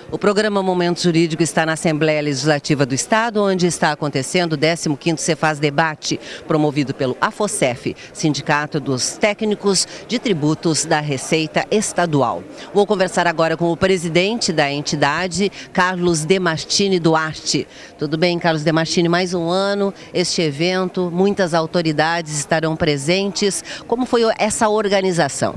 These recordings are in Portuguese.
O programa Momento Jurídico está na Assembleia Legislativa do Estado, onde está acontecendo o 15º Cefaz Debate, promovido pelo AFOCEF, Sindicato dos Técnicos de Tributos da Receita Estadual. Vou conversar agora com o presidente da entidade, Carlos Demastini Duarte. Tudo bem, Carlos Demastini? Mais um ano, este evento, muitas autoridades estarão presentes. Como foi essa organização?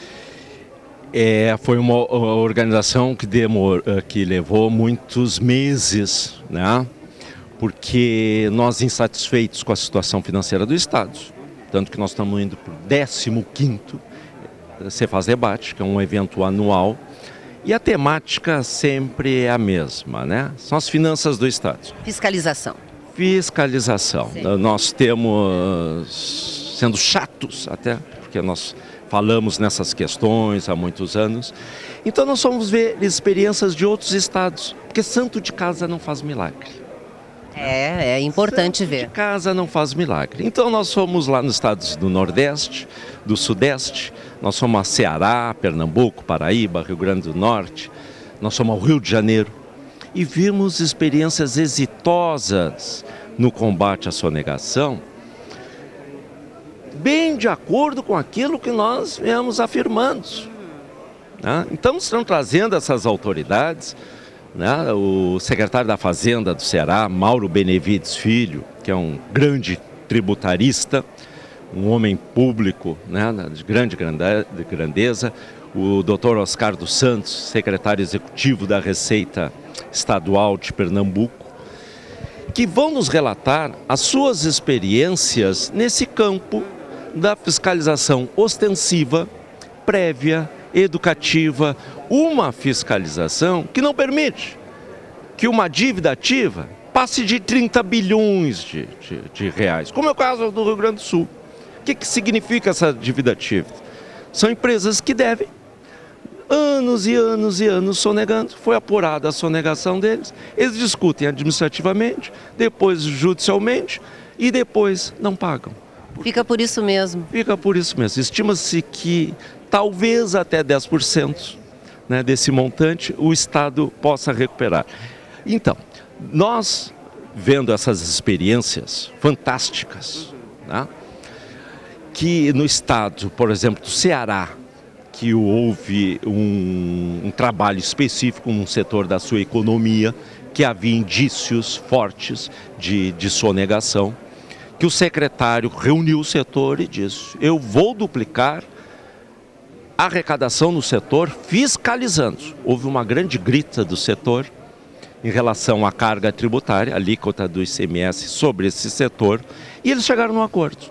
Foi uma organização que levou muitos meses, né? Porque nós insatisfeitos com a situação financeira do Estado, tanto que nós estamos indo para o 15º Cefaz Debate, que é um evento anual, e a temática sempre é a mesma, né? São as finanças do Estado. Fiscalização. Fiscalização. Sim. Nós temos, sendo chatos até, porque nós falamos nessas questões há muitos anos. Então nós vamos ver experiências de outros estados, porque santo de casa não faz milagre. É importante santo ver. De casa não faz milagre. Então nós fomos lá nos estados do Nordeste, do Sudeste, nós fomos a Ceará, Pernambuco, Paraíba, Rio Grande do Norte, nós fomos ao Rio de Janeiro e vimos experiências exitosas no combate à sonegação, bem de acordo com aquilo que nós viemos afirmando. Né? Então estão trazendo essas autoridades, né? O secretário da Fazenda do Ceará, Mauro Benevides Filho, que é um grande tributarista, um homem público, né? De grande grandeza, o doutor Oscar dos Santos, secretário executivo da Receita Estadual de Pernambuco, que vão nos relatar as suas experiências nesse campo da fiscalização ostensiva, prévia, educativa, uma fiscalização que não permite que uma dívida ativa passe de 30 bilhões de reais, como é o caso do Rio Grande do Sul. O que significa essa dívida ativa? São empresas que devem anos e anos e anos sonegando, foi apurada a sonegação deles, eles discutem administrativamente, depois judicialmente e depois não pagam. Fica por isso mesmo. Fica por isso mesmo. Estima-se que talvez até 10%, né, desse montante o Estado possa recuperar. Então, nós vendo essas experiências fantásticas, né, que no estado, por exemplo, do Ceará, que houve um trabalho específico num setor da sua economia, que havia indícios fortes de sonegação, que o secretário reuniu o setor e disse: eu vou duplicar a arrecadação no setor fiscalizando. Houve uma grande grita do setor em relação à carga tributária, a alíquota do ICMS sobre esse setor, e eles chegaram num acordo.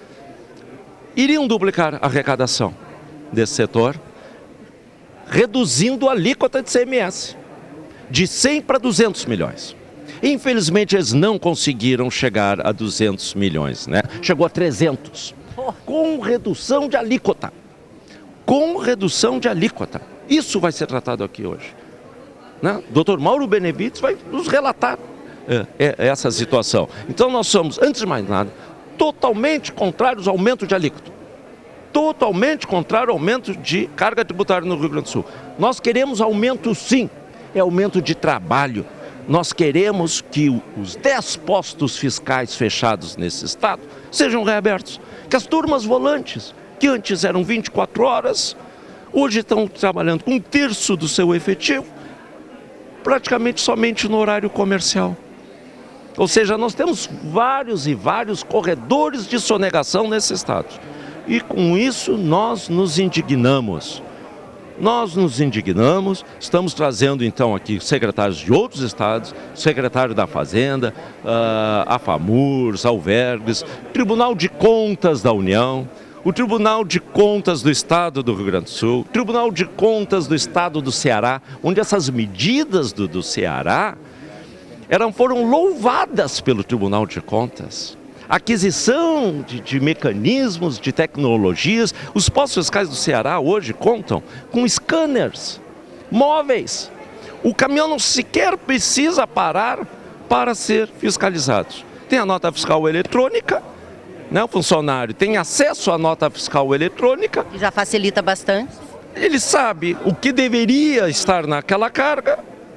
Iriam duplicar a arrecadação desse setor, reduzindo a alíquota de ICMS de 100 para 200 milhões. Infelizmente, eles não conseguiram chegar a 200 milhões, né? Chegou a 300, com redução de alíquota. Com redução de alíquota. Isso vai ser tratado aqui hoje. Né? Dr. Mauro Benevides vai nos relatar essa situação. Então, nós somos, antes de mais nada, totalmente contrários ao aumento de alíquota. Totalmente contrário ao aumento de carga tributária no Rio Grande do Sul. Nós queremos aumento, sim, é aumento de trabalho. Nós queremos que os 10 postos fiscais fechados nesse estado sejam reabertos. Que as turmas volantes, que antes eram 24 horas, hoje estão trabalhando com 1/3 do seu efetivo, praticamente somente no horário comercial. Ou seja, nós temos vários e vários corredores de sonegação nesse estado. E com isso nós nos indignamos. Nós nos indignamos, estamos trazendo então aqui secretários de outros estados, secretário da Fazenda, a FAMURS, Alvergues, Tribunal de Contas da União, o Tribunal de Contas do Estado do Rio Grande do Sul, Tribunal de Contas do Estado do Ceará, onde essas medidas do Ceará foram louvadas pelo Tribunal de Contas. Aquisição de mecanismos, de tecnologias. Os postos fiscais do Ceará hoje contam com scanners móveis. O caminhão não sequer precisa parar para ser fiscalizado. Tem a nota fiscal eletrônica, né? O funcionário tem acesso à nota fiscal eletrônica. Já facilita bastante. Ele sabe o que deveria estar naquela carga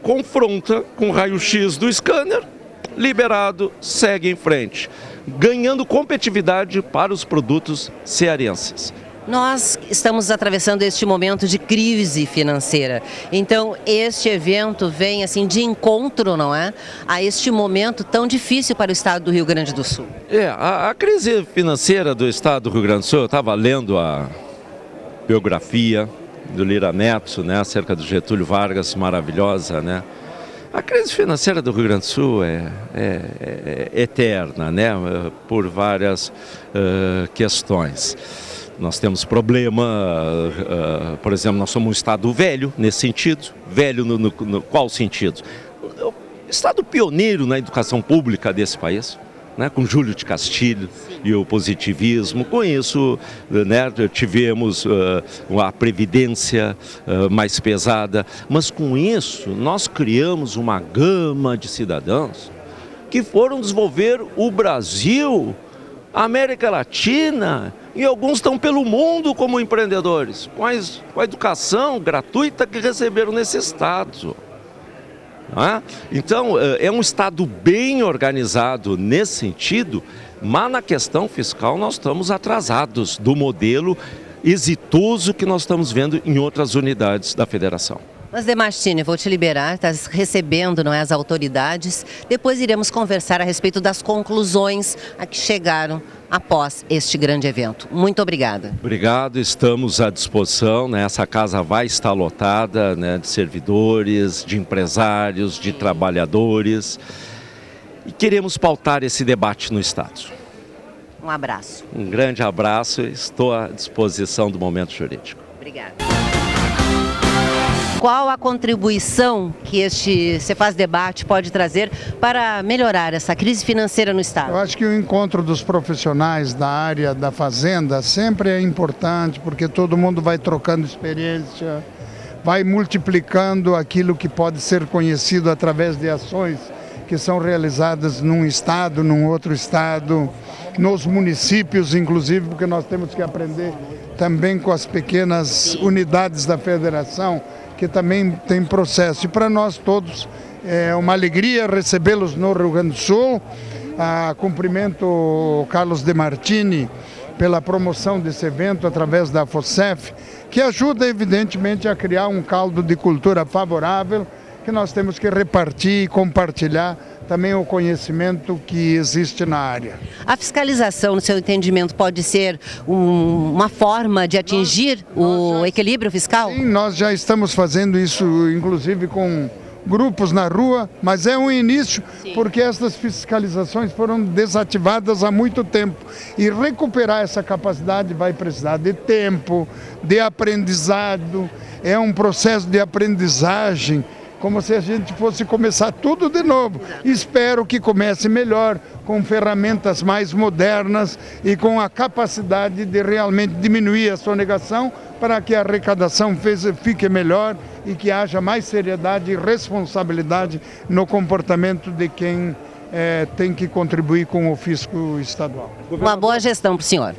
confronta com o raio-x do scanner, liberado, segue em frente, ganhando competitividade para os produtos cearenses. Nós estamos atravessando este momento de crise financeira, então este evento vem assim de encontro, não é? A este momento tão difícil para o estado do Rio Grande do Sul. A crise financeira do estado do Rio Grande do Sul, eu estava lendo a biografia do Lira Neto, né, acerca do Getúlio Vargas, maravilhosa, né? A crise financeira do Rio Grande do Sul é eterna, né, por várias questões. Nós temos problema, por exemplo, nós somos um estado velho nesse sentido. Velho no qual sentido? Estado pioneiro na educação pública desse país, né, com Júlio de Castilho e o positivismo. Com isso, né, tivemos a previdência mais pesada, mas com isso nós criamos uma gama de cidadãos que foram desenvolver o Brasil, a América Latina, e alguns estão pelo mundo como empreendedores, com a educação gratuita que receberam nesse estado. Então, é um estado bem organizado nesse sentido, mas na questão fiscal nós estamos atrasados do modelo exitoso que nós estamos vendo em outras unidades da federação. Mas, Demartini, vou te liberar, está recebendo, não é, as autoridades. Depois iremos conversar a respeito das conclusões a que chegaram após este grande evento. Muito obrigada. Obrigado, estamos à disposição, né? Essa casa vai estar lotada, né, de servidores, de empresários, de trabalhadores. E queremos pautar esse debate no estado. Um abraço. Um grande abraço, estou à disposição do Momento Jurídico. Obrigada. Qual a contribuição que este Cefaz Debate pode trazer para melhorar essa crise financeira no estado? Eu acho que o encontro dos profissionais da área da fazenda sempre é importante, porque todo mundo vai trocando experiência, vai multiplicando aquilo que pode ser conhecido através de ações que são realizadas num estado, num outro estado, nos municípios, inclusive, porque nós temos que aprender também com as pequenas unidades da federação, que também tem processo. E para nós todos é uma alegria recebê-los no Rio Grande do Sul. Cumprimento o Carlos Demartini pela promoção desse evento através da AFOSEF, que ajuda evidentemente a criar um caldo de cultura favorável, que nós temos que repartir e compartilhar também o conhecimento que existe na área. A fiscalização, no seu entendimento, pode ser uma forma de atingir o equilíbrio fiscal? Sim, nós já estamos fazendo isso, inclusive com grupos na rua, mas é um início. Sim. Porque essas fiscalizações foram desativadas há muito tempo. E recuperar essa capacidade vai precisar de tempo, de aprendizado, é um processo de aprendizagem, como se a gente fosse começar tudo de novo. Espero que comece melhor, com ferramentas mais modernas e com a capacidade de realmente diminuir a sonegação para que a arrecadação fique melhor e que haja mais seriedade e responsabilidade no comportamento de quem tem que contribuir com o fisco estadual. Uma boa gestão para o senhor.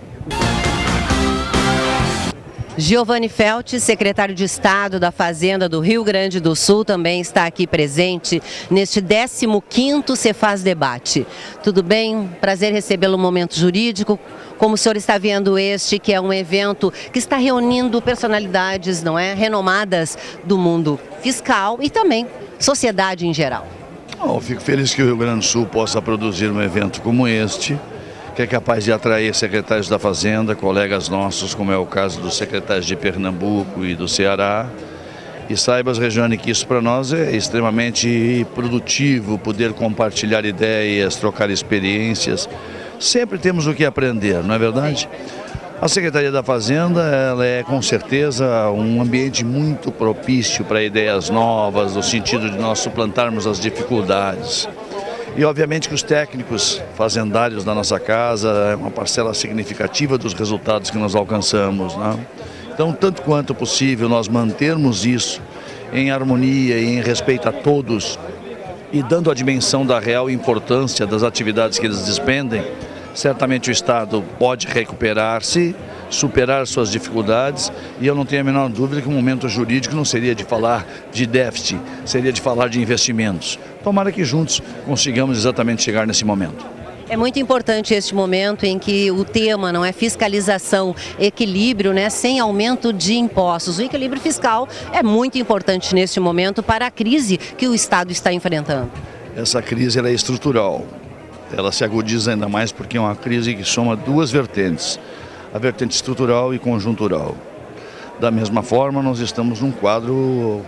Giovanni Felti, secretário de Estado da Fazenda do Rio Grande do Sul, também está aqui presente neste 15º Cefaz Debate. Tudo bem? Prazer recebê-lo no Momento Jurídico. Como o senhor está vendo este, que é um evento que está reunindo personalidades, não é, renomadas do mundo fiscal e também sociedade em geral? Eu fico feliz que o Rio Grande do Sul possa produzir um evento como este, que é capaz de atrair secretários da Fazenda, colegas nossos, como é o caso dos secretários de Pernambuco e do Ceará. E saibas, Regiane, que isso para nós é extremamente produtivo, poder compartilhar ideias, trocar experiências. Sempre temos o que aprender, não é verdade? A Secretaria da Fazenda, ela é com certeza um ambiente muito propício para ideias novas, no sentido de nós suplantarmos as dificuldades. E obviamente que os técnicos fazendários da nossa casa é uma parcela significativa dos resultados que nós alcançamos, né? Então, tanto quanto possível, nós mantermos isso em harmonia e em respeito a todos e dando a dimensão da real importância das atividades que eles despendem, certamente o Estado pode recuperar-se superar suas dificuldades, e eu não tenho a menor dúvida que o momento jurídico não seria de falar de déficit, seria de falar de investimentos. Tomara que juntos consigamos exatamente chegar nesse momento. É muito importante este momento em que o tema não é fiscalização, equilíbrio, né, sem aumento de impostos. O equilíbrio fiscal é muito importante neste momento para a crise que o Estado está enfrentando. Essa crise ela é estrutural, ela se agudiza ainda mais porque é uma crise que soma duas vertentes, a vertente estrutural e conjuntural. Da mesma forma, nós estamos num quadro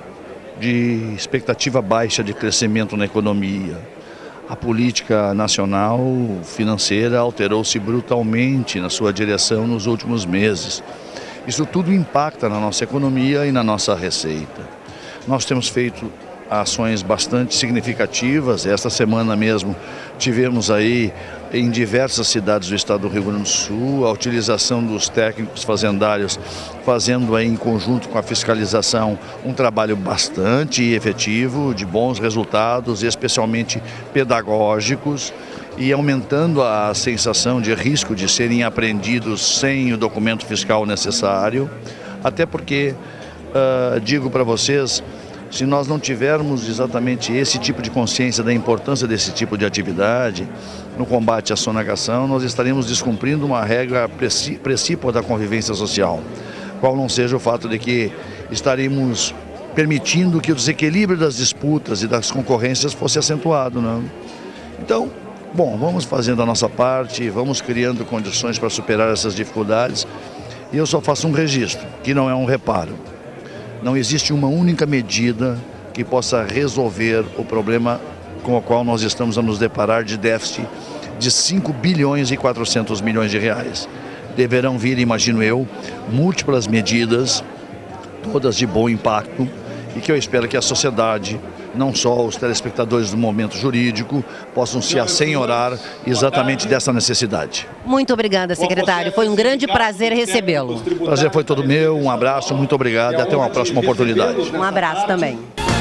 de expectativa baixa de crescimento na economia. A política nacional financeira alterou-se brutalmente na sua direção nos últimos meses. Isso tudo impacta na nossa economia e na nossa receita. Nós temos feito ações bastante significativas. Esta semana mesmo tivemos aí em diversas cidades do estado do Rio Grande do Sul a utilização dos técnicos fazendários fazendo aí em conjunto com a fiscalização um trabalho bastante efetivo, de bons resultados, especialmente pedagógicos, e aumentando a sensação de risco de serem apreendidos sem o documento fiscal necessário, até porque, digo para vocês, se nós não tivermos exatamente esse tipo de consciência da importância desse tipo de atividade no combate à sonegação, nós estaremos descumprindo uma regra precípua da convivência social, qual não seja o fato de que estaremos permitindo que o desequilíbrio das disputas e das concorrências fosse acentuado, não? Então, bom, vamos fazendo a nossa parte, vamos criando condições para superar essas dificuldades, e eu só faço um registro, que não é um reparo. Não existe uma única medida que possa resolver o problema com o qual nós estamos a nos deparar de déficit de 5 bilhões e 400 milhões de reais. Deverão vir, imagino eu, múltiplas medidas, todas de bom impacto, e que eu espero que a sociedade, não só os telespectadores do momento jurídico, possam se assenhorar exatamente dessa necessidade. Muito obrigada, secretário. Foi um grande prazer recebê-lo. O prazer foi todo meu, um abraço, muito obrigado e até uma próxima oportunidade. Um abraço também.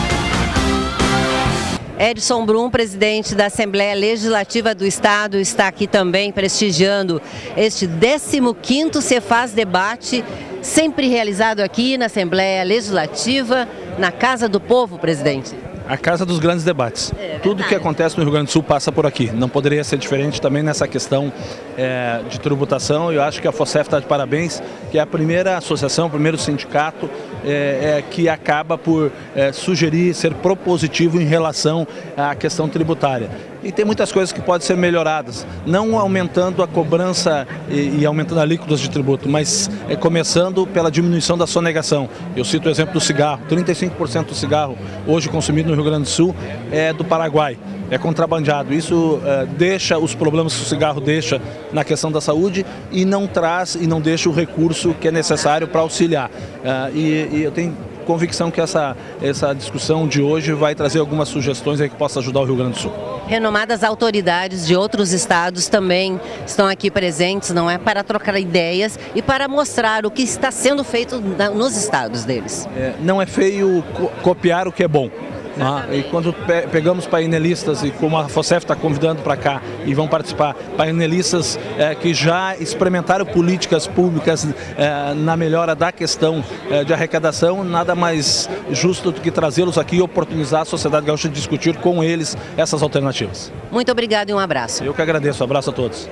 Edson Brum, presidente da Assembleia Legislativa do Estado, está aqui também prestigiando este 15º Cefaz Debate, sempre realizado aqui na Assembleia Legislativa, na Casa do Povo, presidente. A casa dos grandes debates. Tudo que acontece no Rio Grande do Sul passa por aqui. Não poderia ser diferente também nessa questão de tributação. Eu acho que a FOSEF está de parabéns, que é a primeira associação, o primeiro sindicato que acaba por sugerir, ser propositivo em relação à questão tributária. E tem muitas coisas que podem ser melhoradas, não aumentando a cobrança e aumentando a alíquotas de tributo, mas começando pela diminuição da sonegação. Eu cito o exemplo do cigarro. 35% do cigarro hoje consumido no Rio Grande do Sul é do Paraguai, é contrabandeado. Isso deixa os problemas que o cigarro deixa na questão da saúde e não traz e não deixa o recurso que é necessário para auxiliar. E eu tenho convicção que essa discussão de hoje vai trazer algumas sugestões aí que possa ajudar o Rio Grande do Sul. Renomadas autoridades de outros estados também estão aqui presentes, não é? Para trocar ideias e para mostrar o que está sendo feito nos estados deles. Não é feio copiar o que é bom. E quando pegamos painelistas, e como a FOSEF está convidando para cá e vão participar, painelistas que já experimentaram políticas públicas na melhora da questão de arrecadação, nada mais justo do que trazê-los aqui e oportunizar a sociedade gaúcha de discutir com eles essas alternativas. Muito obrigado e um abraço. Eu que agradeço, um abraço a todos.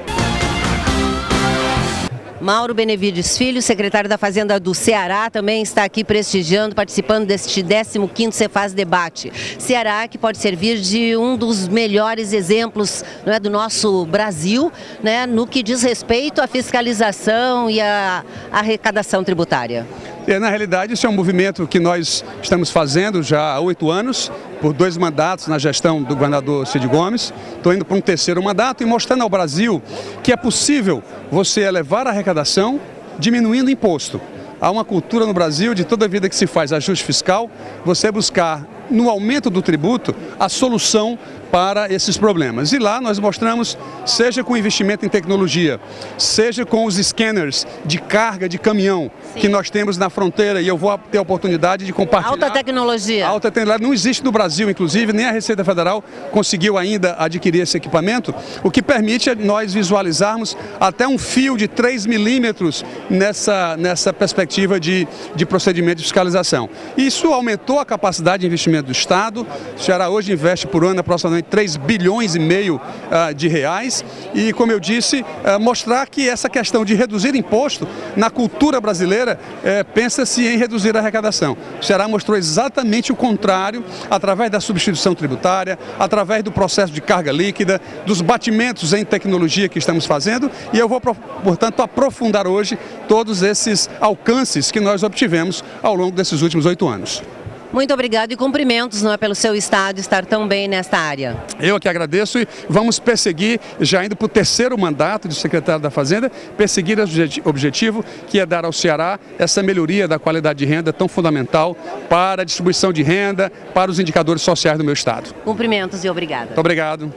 Mauro Benevides Filho, secretário da Fazenda do Ceará, também está aqui prestigiando, participando deste 15º Cefaz Debate. Ceará que pode servir de um dos melhores exemplos, não é, do nosso Brasil, né, no que diz respeito à fiscalização e à arrecadação tributária. Na realidade, isso é um movimento que nós estamos fazendo já há 8 anos, por 2 mandatos na gestão do governador Cid Gomes. Estou indo para um 3º mandato e mostrando ao Brasil que é possível você elevar a arrecadação diminuindo o imposto. Há uma cultura no Brasil de toda vida que se faz ajuste fiscal, você buscar no aumento do tributo, a solução para esses problemas. E lá nós mostramos, seja com investimento em tecnologia, seja com os scanners de carga de caminhão que nós temos na fronteira, e eu vou ter a oportunidade de compartilhar. Alta tecnologia. Alta tecnologia. Não existe no Brasil, inclusive, nem a Receita Federal conseguiu ainda adquirir esse equipamento, o que permite nós visualizarmos até um fio de 3 milímetros nessa perspectiva de procedimento de fiscalização. Isso aumentou a capacidade de investimento do Estado. O Ceará hoje investe por ano aproximadamente 3 bilhões e meio de reais e, como eu disse, mostrar que essa questão de reduzir imposto na cultura brasileira, pensa-se em reduzir a arrecadação. O Ceará mostrou exatamente o contrário, através da substituição tributária, através do processo de carga líquida, dos batimentos em tecnologia que estamos fazendo, e eu vou, portanto, aprofundar hoje todos esses alcances que nós obtivemos ao longo desses últimos 8 anos. Muito obrigado e cumprimentos, não é, pelo seu estado estar tão bem nesta área. Eu que agradeço e vamos perseguir, já indo para o 3º mandato de secretário da Fazenda, perseguir o objetivo que é dar ao Ceará essa melhoria da qualidade de renda tão fundamental para a distribuição de renda, para os indicadores sociais do meu estado. Cumprimentos e obrigada. Muito obrigado.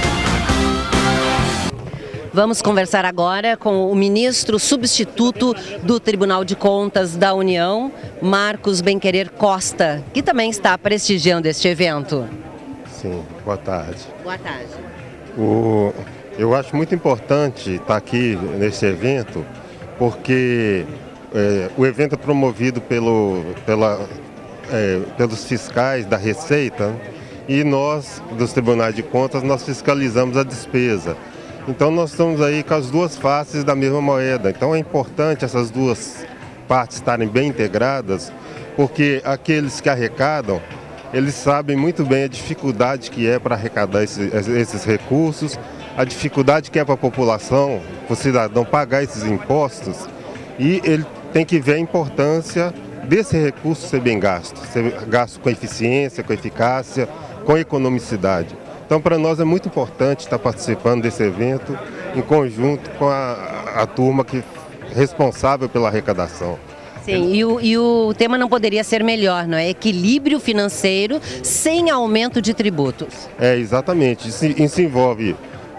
Vamos conversar agora com o ministro substituto do Tribunal de Contas da União, Marcos Benquerer Costa, que também está prestigiando este evento. Sim, boa tarde. Boa tarde. Eu acho muito importante estar aqui nesse evento, porque o evento é promovido pelos fiscais da Receita, e nós, dos Tribunais de Contas, nós fiscalizamos a despesa. Então nós estamos aí com as duas faces da mesma moeda. Então é importante essas duas partes estarem bem integradas, porque aqueles que arrecadam, eles sabem muito bem a dificuldade que é para arrecadar esses recursos, a dificuldade que é para a população, para o cidadão pagar esses impostos, e ele tem que ver a importância desse recurso ser bem gasto com eficiência, com eficácia, com economicidade. Então, para nós é muito importante estar participando desse evento em conjunto com a turma responsável pela arrecadação. Sim, e o tema não poderia ser melhor, não é? Equilíbrio financeiro sem aumento de tributos. Exatamente. Isso envolve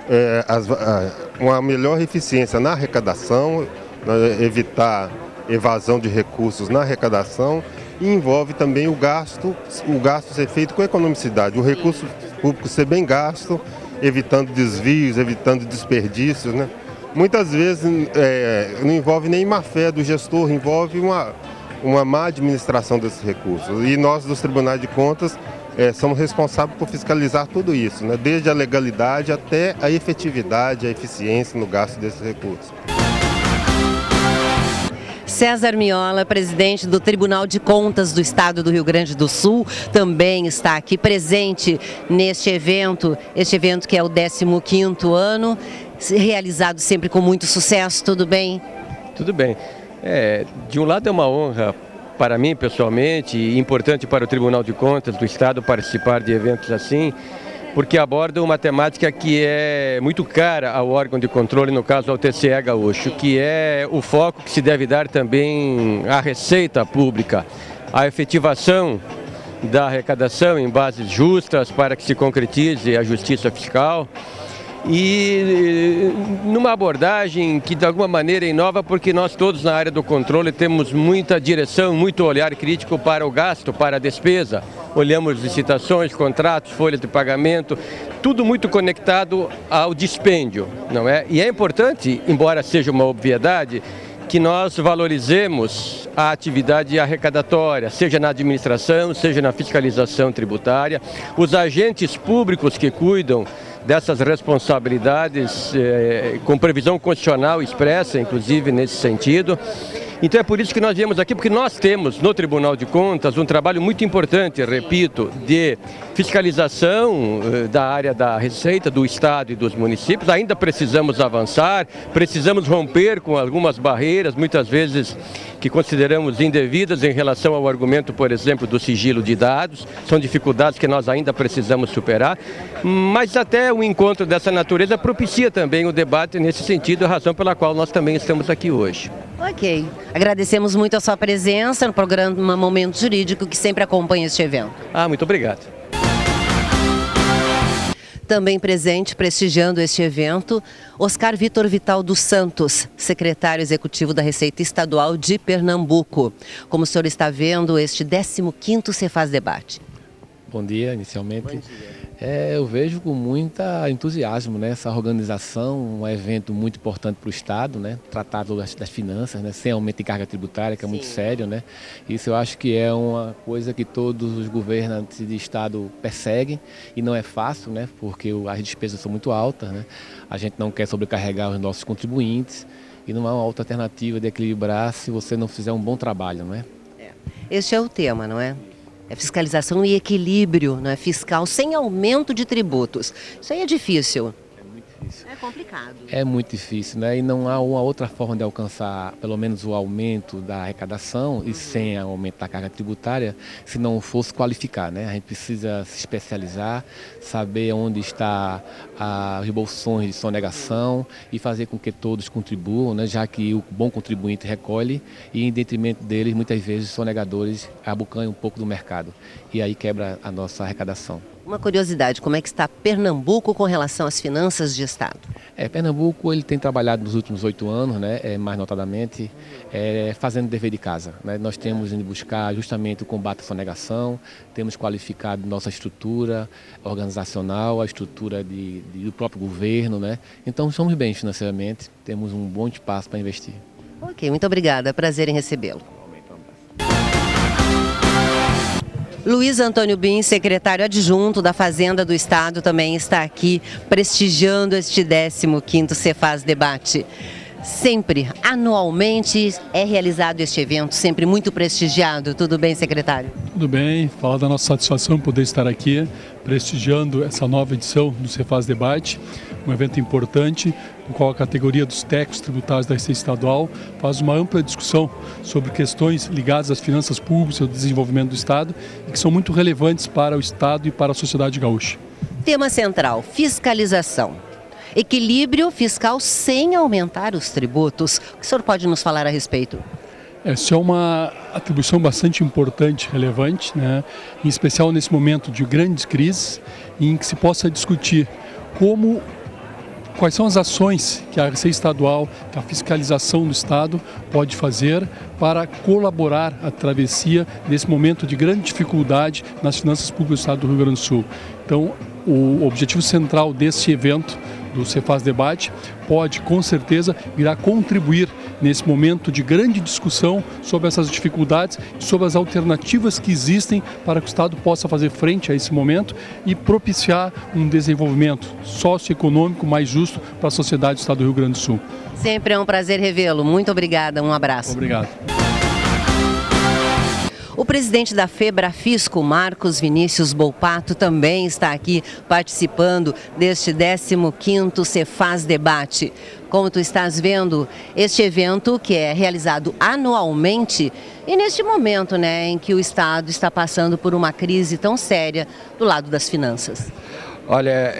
uma melhor eficiência na arrecadação, evitar evasão de recursos na arrecadação, e envolve também o gasto ser feito com economicidade, o recurso público ser bem gasto, evitando desvios, evitando desperdícios, né? Muitas vezes não envolve nem má fé do gestor, envolve uma má administração desses recursos. E nós, dos Tribunais de Contas, somos responsáveis por fiscalizar tudo isso, né? Desde a legalidade até a efetividade, a eficiência no gasto desses recursos. César Miola, presidente do Tribunal de Contas do Estado do Rio Grande do Sul, também está aqui presente neste evento, que é o 15º ano, realizado sempre com muito sucesso. Tudo bem? Tudo bem. De um lado é uma honra para mim pessoalmente e importante para o Tribunal de Contas do Estado participar de eventos assim, porque abordam uma temática que é muito cara ao órgão de controle, no caso ao TCE Gaúcho, que é o foco que se deve dar também à receita pública, a efetivação da arrecadação em bases justas para que se concretize a justiça fiscal, e numa abordagem que de alguma maneira inova, porque nós todos na área do controle temos muita direção, muito olhar crítico para o gasto, para a despesa. Olhamos licitações, contratos, folhas de pagamento, tudo muito conectado ao dispêndio, não é? E é importante, embora seja uma obviedade, que nós valorizemos a atividade arrecadatória, seja na administração, seja na fiscalização tributária, os agentes públicos que cuidam dessas responsabilidades com previsão constitucional expressa, inclusive nesse sentido. Então é por isso que nós viemos aqui, porque nós temos no Tribunal de Contas um trabalho muito importante, repito, de fiscalização da área da Receita, do Estado e dos municípios. Ainda precisamos avançar, precisamos romper com algumas barreiras, muitas vezes que consideramos indevidas em relação ao argumento, por exemplo, do sigilo de dados. São dificuldades que nós ainda precisamos superar, mas até o encontro dessa natureza propicia também o debate nesse sentido, a razão pela qual nós também estamos aqui hoje. Ok. Agradecemos muito a sua presença no programa Momento Jurídico, que sempre acompanha este evento. Muito obrigado. Também presente, prestigiando este evento, Oscar Vitor Vital dos Santos, secretário executivo da Receita Estadual de Pernambuco. Como o senhor está vendo este 15º Cefaz Debate? Bom dia, inicialmente. Bom dia. Eu vejo com muito entusiasmo, né, essa organização, um evento muito importante para o Estado, né, tratar das finanças, né, sem aumento de carga tributária, que é muito sério, né. Isso eu acho que é uma coisa que todos os governantes de Estado perseguem e não é fácil, né, porque as despesas são muito altas, né. A gente não quer sobrecarregar os nossos contribuintes e não há uma outra alternativa de equilibrar se você não fizer um bom trabalho, não é? Este é o tema, não é? É fiscalização e equilíbrio, não é, fiscal sem aumento de tributos. Isso aí é difícil. É muito difícil. É complicado. É muito difícil, né? E não há uma outra forma de alcançar, pelo menos, o aumento da arrecadação e sem aumento da carga tributária, se não fosse qualificar, né? A gente precisa se especializar, saber onde está os bolsões de sonegação e fazer com que todos contribuam, né? Já que o bom contribuinte recolhe e, em detrimento deles, muitas vezes os sonegadores abocanham um pouco do mercado e aí quebra a nossa arrecadação. Uma curiosidade, como é que está Pernambuco com relação às finanças de Estado? Pernambuco ele tem trabalhado nos últimos 8 anos, né, mais notadamente, fazendo dever de casa, né? Nós temos ido buscar justamente o combate à sonegação, temos qualificado nossa estrutura organizacional, a estrutura do próprio governo, né? Então somos bem financeiramente, temos um bom espaço para investir. Ok, muito obrigada, prazer em recebê-lo. Luiz Antônio Bin, secretário adjunto da Fazenda do Estado, também está aqui prestigiando este 15º Cefaz Debate. Sempre, anualmente, é realizado este evento, sempre muito prestigiado. Tudo bem, secretário? Tudo bem, falar da nossa satisfação poder estar aqui, prestigiando essa nova edição do Cefaz Debate, um evento importante, no qual a categoria dos técnicos tributários da Receita Estadual faz uma ampla discussão sobre questões ligadas às finanças públicas e ao desenvolvimento do Estado e que são muito relevantes para o Estado e para a sociedade gaúcha. Tema central, fiscalização. Equilíbrio fiscal sem aumentar os tributos. O que o senhor pode nos falar a respeito? Essa é uma atribuição bastante importante, relevante, né? Em especial nesse momento de grandes crises, em que se possa discutir quais são as ações que a Receita Estadual, que a fiscalização do Estado pode fazer para colaborar a travessia nesse momento de grande dificuldade nas finanças públicas do Estado do Rio Grande do Sul. Então, o objetivo central desse evento, do Cefaz Debate, pode com certeza vir a contribuir nesse momento de grande discussão sobre essas dificuldades e sobre as alternativas que existem para que o Estado possa fazer frente a esse momento e propiciar um desenvolvimento socioeconômico mais justo para a sociedade do Estado do Rio Grande do Sul. Sempre é um prazer revê-lo. Muito obrigada, um abraço. Obrigado. O presidente da FEBRAFISCO, Marcos Vinícius Bolpato, também está aqui participando deste 15º Cefaz Debate. Como tu estás vendo, este evento que é realizado anualmente e neste momento, né, em que o Estado está passando por uma crise tão séria do lado das finanças. Olha,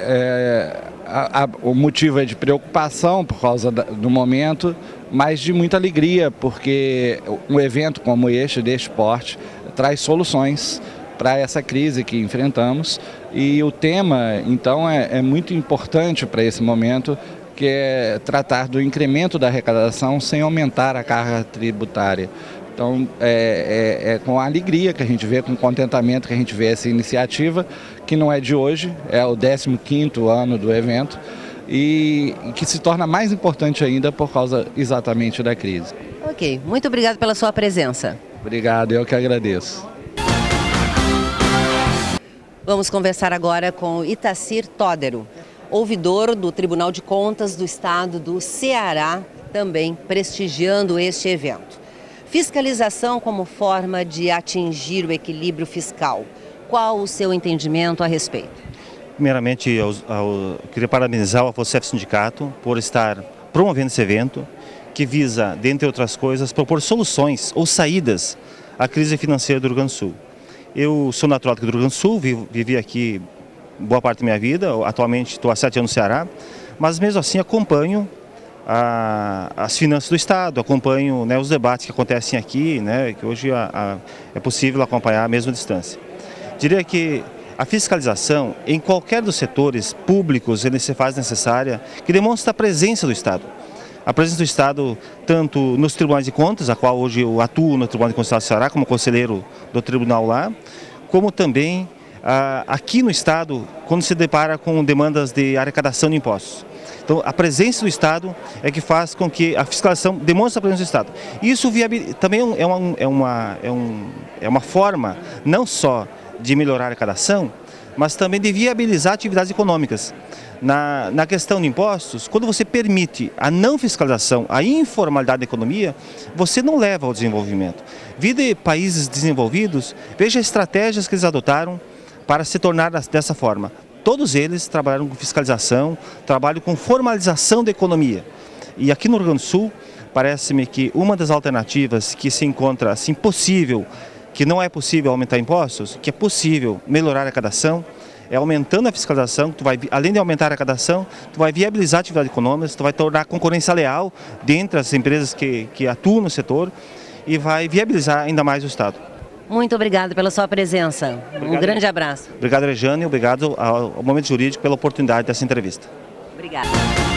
o motivo é de preocupação por causa do momento, mas de muita alegria, porque um evento como este, deste porte, traz soluções para essa crise que enfrentamos. E o tema, então, é muito importante para esse momento, que é tratar do incremento da arrecadação sem aumentar a carga tributária. Então, é com alegria que a gente vê, com contentamento que a gente vê essa iniciativa, que não é de hoje, é o 15º ano do evento, e que se torna mais importante ainda por causa exatamente da crise. Ok, muito obrigado pela sua presença. Obrigado, eu que agradeço. Vamos conversar agora com Itacir Tódero, ouvidor do Tribunal de Contas do Estado do Ceará, também prestigiando este evento. Fiscalização como forma de atingir o equilíbrio fiscal. Qual o seu entendimento a respeito? Primeiramente, eu queria parabenizar o AFOSEF Sindicato por estar promovendo esse evento, que visa, dentre outras coisas, propor soluções ou saídas à crise financeira do Rio Grande do Sul. Eu sou natural aqui do Rio Grande do Sul, vivi aqui boa parte da minha vida, atualmente estou há 7 anos no Ceará, mas mesmo assim acompanho as finanças do Estado, acompanho, né, os debates que acontecem aqui, né, que hoje é possível acompanhar à mesma distância. Diria que a fiscalização em qualquer dos setores públicos ele se faz necessária, que demonstra a presença do Estado. A presença do Estado tanto nos tribunais de contas, a qual hoje eu atuo no Tribunal de Contas do Estado do Ceará como conselheiro do tribunal lá, como também aqui no Estado, quando se depara com demandas de arrecadação de impostos. Então, a presença do Estado é que faz com que a fiscalização demonstre a presença do Estado. Isso também é uma forma não só de melhorar a arrecadação, mas também de viabilizar atividades econômicas. Na questão de impostos, quando você permite a não fiscalização, a informalidade da economia, você não leva ao desenvolvimento. Vida de países desenvolvidos, veja as estratégias que eles adotaram para se tornar dessa forma. Todos eles trabalharam com fiscalização, trabalham com formalização da economia. E aqui no Rio Grande do Sul, parece-me que uma das alternativas que se encontra assim possível, que não é possível aumentar impostos, que é possível melhorar a arrecadação, é aumentando a fiscalização, além de aumentar a arrecadação, tu vai viabilizar a atividade econômica, tu vai tornar a concorrência leal dentre as empresas que atuam no setor e vai viabilizar ainda mais o Estado. Muito obrigado pela sua presença. Obrigado. Um grande abraço. Obrigado, Rejane, e obrigado ao Momento Jurídico pela oportunidade dessa entrevista. Obrigada.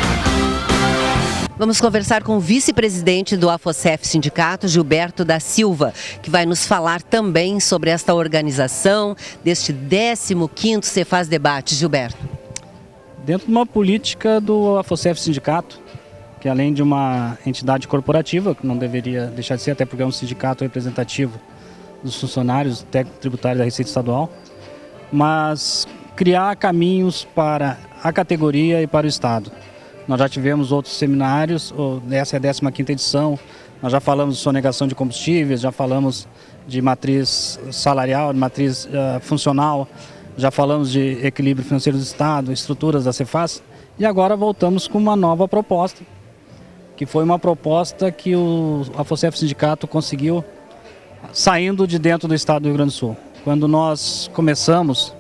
Vamos conversar com o vice-presidente do AFOSEF Sindicato, Gilberto da Silva, que vai nos falar também sobre esta organização deste 15º Cefaz Debate. Gilberto. Dentro de uma política do AFOSEF Sindicato, que além de uma entidade corporativa, que não deveria deixar de ser, até porque é um sindicato representativo dos funcionários técnicos tributários da Receita Estadual, mas criar caminhos para a categoria e para o Estado. Nós já tivemos outros seminários, essa é a 15ª edição, nós já falamos de sonegação de combustíveis, já falamos de matriz salarial, de matriz funcional, já falamos de equilíbrio financeiro do Estado, estruturas da Cefaz, e agora voltamos com uma nova proposta, que foi uma proposta que o AFOSEF Sindicato conseguiu saindo de dentro do Estado do Rio Grande do Sul. Quando nós começamos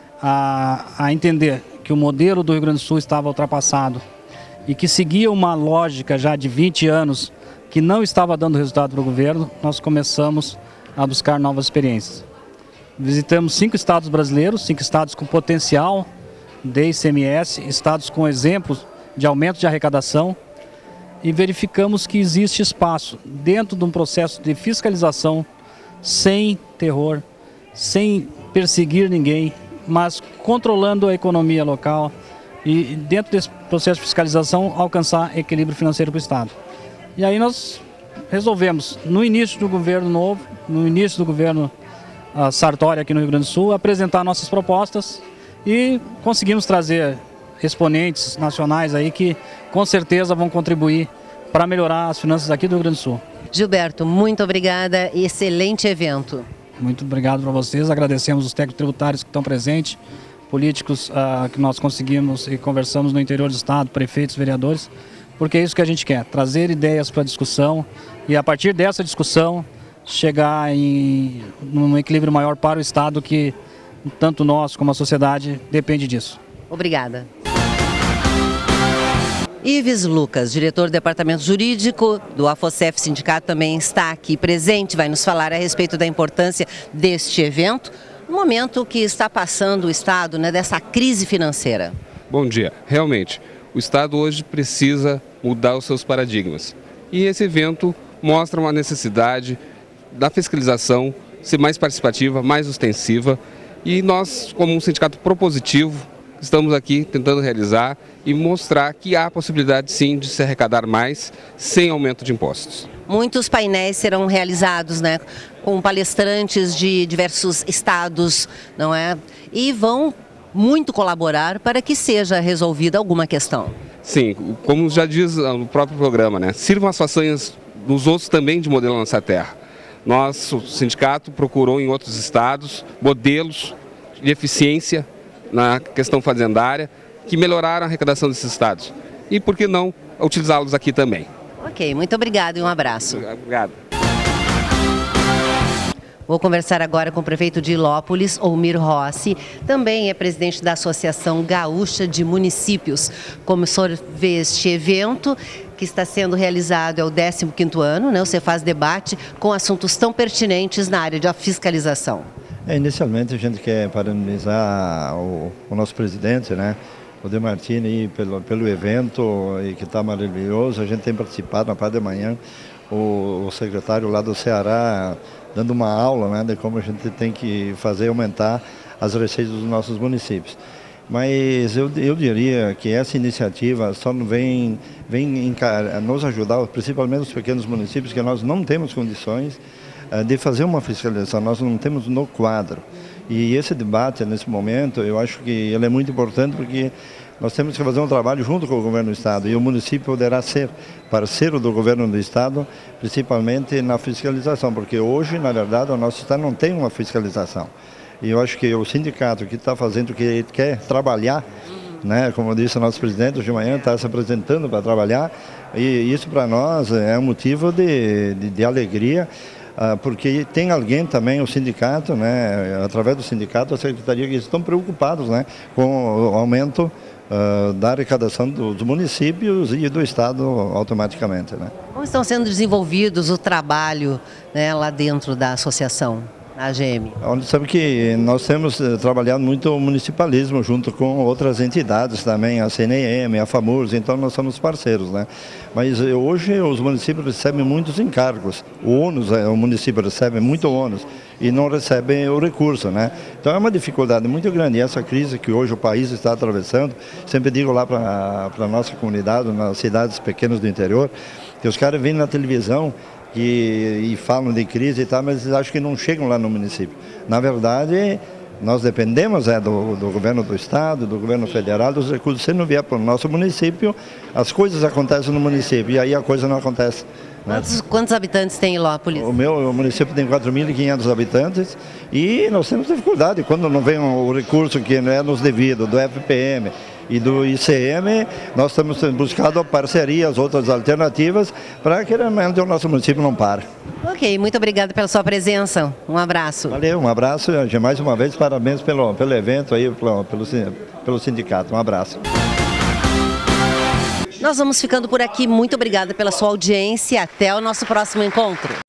a entender que o modelo do Rio Grande do Sul estava ultrapassado e que seguia uma lógica já de 20 anos que não estava dando resultado para o governo, nós começamos a buscar novas experiências. Visitamos 5 estados brasileiros, 5 estados com potencial de ICMS, estados com exemplos de aumento de arrecadação, e verificamos que existe espaço dentro de um processo de fiscalização sem terror, sem perseguir ninguém, mas controlando a economia local e dentro desse processo de fiscalização alcançar equilíbrio financeiro para o Estado. E aí nós resolvemos, no início do governo novo, no início do governo Sartori aqui no Rio Grande do Sul, apresentar nossas propostas e conseguimos trazer exponentes nacionais aí que com certeza vão contribuir para melhorar as finanças aqui do Rio Grande do Sul. Gilberto, muito obrigada, excelente evento. Muito obrigado para vocês, agradecemos os técnicos tributários que estão presentes, políticos que nós conseguimos e conversamos no interior do Estado, prefeitos, vereadores, porque é isso que a gente quer, trazer ideias para a discussão e a partir dessa discussão chegar num equilíbrio maior para o Estado que tanto nós como a sociedade depende disso. Obrigada. Ives Lucas, diretor do Departamento Jurídico do AFOSEF Sindicato, também está aqui presente, vai nos falar a respeito da importância deste evento, no momento que está passando o Estado, né, dessa crise financeira. Bom dia. Realmente, o Estado hoje precisa mudar os seus paradigmas. E esse evento mostra uma necessidade da fiscalização ser mais participativa, mais ostensiva, e nós, como um sindicato propositivo, estamos aqui tentando realizar e mostrar que há possibilidade sim de se arrecadar mais sem aumento de impostos. Muitos painéis serão realizados, né, com palestrantes de diversos estados, não é? E vão muito colaborar para que seja resolvida alguma questão. Sim, como já diz no próprio programa, né, sirvam as façanhas dos outros também de modelo Nossa Terra. Nosso sindicato procurou em outros estados modelos de eficiência na questão fazendária, que melhoraram a arrecadação desses estados. E por que não utilizá-los aqui também? Ok, muito obrigado e um abraço. Obrigado. Vou conversar agora com o prefeito de Ilópolis, Olmir Rossi, também é presidente da Associação Gaúcha de Municípios. Como o senhor vê este evento, que está sendo realizado é o 15º ano, né? O Cefaz Debate com assuntos tão pertinentes na área de fiscalização. Inicialmente a gente quer parabenizar o nosso presidente, né? O De Martini, pelo evento, e que está maravilhoso. A gente tem participado na parte da manhã, o secretário lá do Ceará dando uma aula, né, de como a gente tem que fazer aumentar as receitas dos nossos municípios. Mas eu diria que essa iniciativa só vem nos ajudar, principalmente os pequenos municípios, que nós não temos condições de fazer uma fiscalização, nós não temos no quadro. E esse debate, nesse momento, eu acho que ele é muito importante porque nós temos que fazer um trabalho junto com o governo do Estado e o município poderá ser parceiro do governo do Estado, principalmente na fiscalização, porque hoje, na verdade, o nosso Estado não tem uma fiscalização. E eu acho que o sindicato que está fazendo, que quer trabalhar, né, como disse o nosso presidente, hoje de manhã está se apresentando para trabalhar, e isso para nós é um motivo de alegria, porque tem alguém também, o sindicato, né, através do sindicato, a secretaria, que estão preocupados, né, com o aumento da arrecadação dos municípios e do Estado automaticamente, né. Como estão sendo desenvolvidos o trabalho, né, lá dentro da associação, a AGM? Onde sabe que nós temos trabalhado muito o municipalismo junto com outras entidades também, a CNM, a FAMURS, então nós somos parceiros, né? Mas hoje os municípios recebem muitos encargos, o município recebe muito ônus e não recebe o recurso, né? Então é uma dificuldade muito grande. E essa crise que hoje o país está atravessando, sempre digo lá para a nossa comunidade, nas cidades pequenas do interior, que os caras vêm na televisão e falam de crise e tal, mas eles acham que não chegam lá no município. Na verdade, nós dependemos do governo do Estado, do governo federal, dos recursos. Se não vier para o nosso município, as coisas acontecem no município e aí a coisa não acontece. Né? Quantos habitantes tem Ilópolis? O meu município tem 4.500 habitantes e nós temos dificuldade quando não vem o recurso que é nos devido, do FPM e do ICM, nós estamos buscando parcerias, outras alternativas, para que realmente o nosso município não pare. Ok, muito obrigada pela um Um abraço. Valeu, um abraço e mais uma vez parabéns pelo evento aí, pelo sindicato. Um abraço. Nós vamos ficando por aqui. Muito obrigada pela sua audiência. Até o nosso próximo encontro.